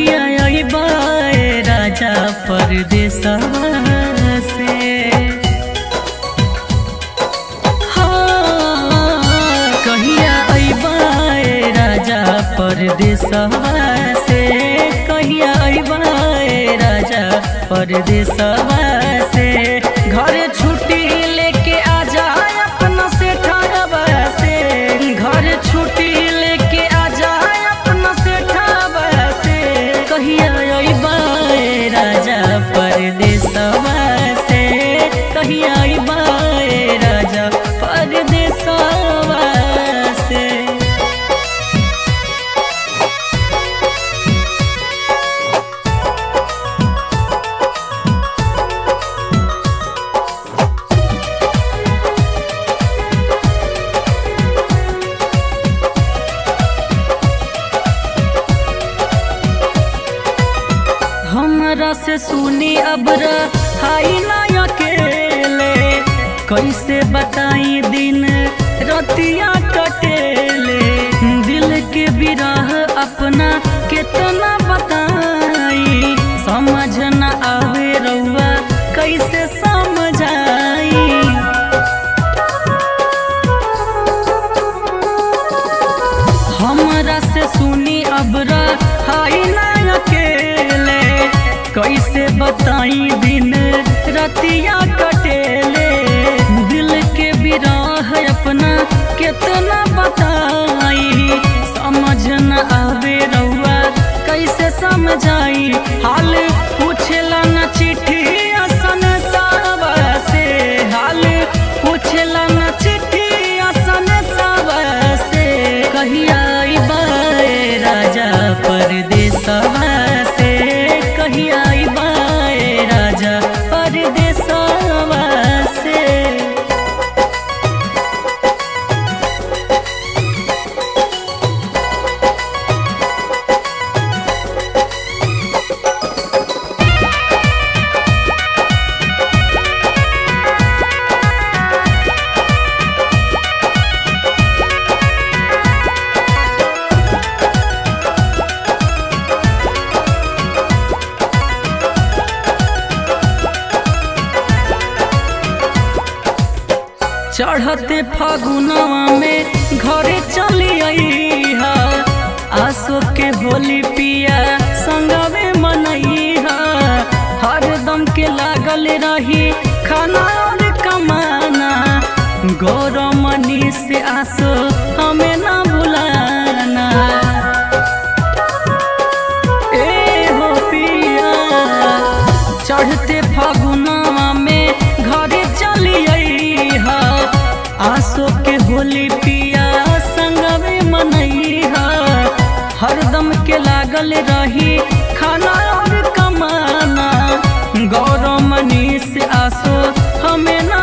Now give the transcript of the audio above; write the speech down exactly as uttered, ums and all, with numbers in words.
कहिया अइबा ए राजा परदेसवा से। हाँ कहिया अइबा ए राजा परदेसवा से, कहिया अइबा ए राजा परदेसवा से। घर छुट्टी लेके आजा अपना सेठवा से, घर छुट्टी लेके आजा अपना सेठवा से। कहिया अइबा ए राजा परदेसवा से, कहिया अइबा ए राजा परदेसवा से। हमरा से सुनी अब हाई ना अकेले, कैसे बताई दिन रतिया कटेले। दिल के बिरह अपना कितना बताई, समझ न आवे रउआ कैसे समझाई। हमरा से सुनी अब हाई ना अकेले, कैसे बताई दिन रतिया कटेले। दिल के बिरह अपना कितना बताई, समझ न आवे रउआ कैसे समझाई। हाल पूछला न चिट्ठी असन सावा से, हाल पूछला न चिट्ठी असन सावा से। कहिया अइबा ए राजा परदेसवा से, कहिया अइबा ए राजा परदेसवा से। चढ़ते फागुनवा में घरे चली अइहा, आसो के होली पिया संगवे मनइहा। हरदम के लागल रही खाना और कमाना, गौरव मनी से आसो हमें ना भुलाना। ए हो पिया चढ़ते फागुनवा में घरे चली अइहा, आसो के होली पिया संगवे मनइहा। हरदम के लागल रही खाना और कमाना, गौरव मनी से आसो हमें ना